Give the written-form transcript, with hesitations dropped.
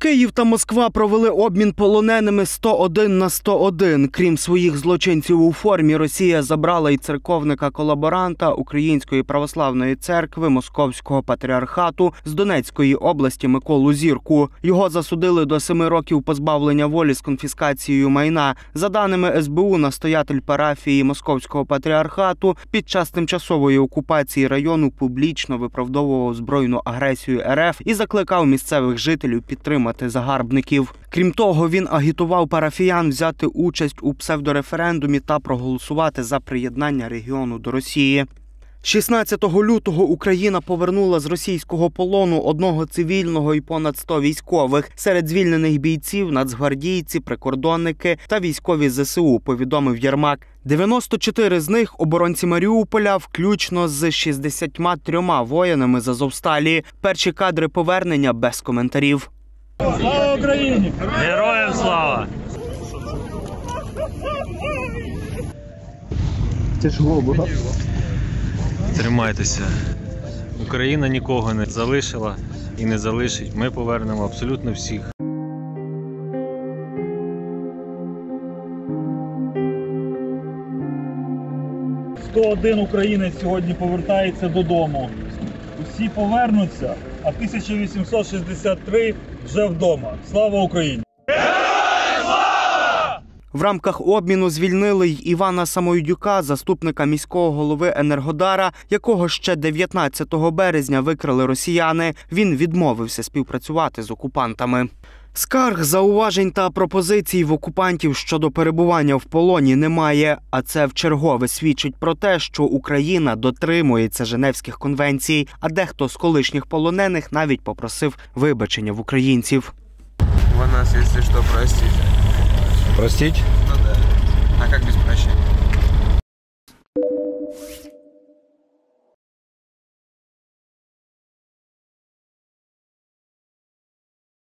Київ та Москва провели обмін полоненими 101 на 101. Крім своїх злочинців у формі, Росія забрала і церковника-колаборанта Української православної церкви Московського патріархату з Донецької області Миколу Зірку. Його засудили до 7 років позбавлення волі з конфіскацією майна. За даними СБУ, настоятель парафії Московського патріархату під час тимчасової окупації району публічно виправдовував збройну агресію РФ і закликав місцевих жителів підтримати загарбників. Крім того, він агітував парафіян взяти участь у псевдореферендумі та проголосувати за приєднання регіону до Росії. 16 лютого Україна повернула з російського полону одного цивільного і понад 100 військових. Серед звільнених бійців – нацгвардійці, прикордонники та військові ЗСУ, повідомив Єрмак. 94 з них – оборонці Маріуполя, включно з 63 воїнами з Азовсталі. Перші кадри повернення без коментарів. Слава Україні! Героям слава! Тяжело було. Тримайтеся. Україна нікого не залишила і не залишить. Ми повернемо абсолютно всіх. «101 українець сьогодні повертається додому. Усі повернуться, а 1863 вже вдома. Слава Україні! В рамках обміну звільнили й Івана Самойдюка, заступника міського голови Енергодара, якого ще 19 березня викрали росіяни. Він відмовився співпрацювати з окупантами. Скарг, зауважень та пропозицій в окупантів щодо перебування в полоні немає, а це вчергове свідчить про те, що Україна дотримується Женевських конвенцій, а дехто з колишніх полонених навіть попросив вибачення в українців. Вы нас, если что, простите. Простіть? Ну да. А как без прощения?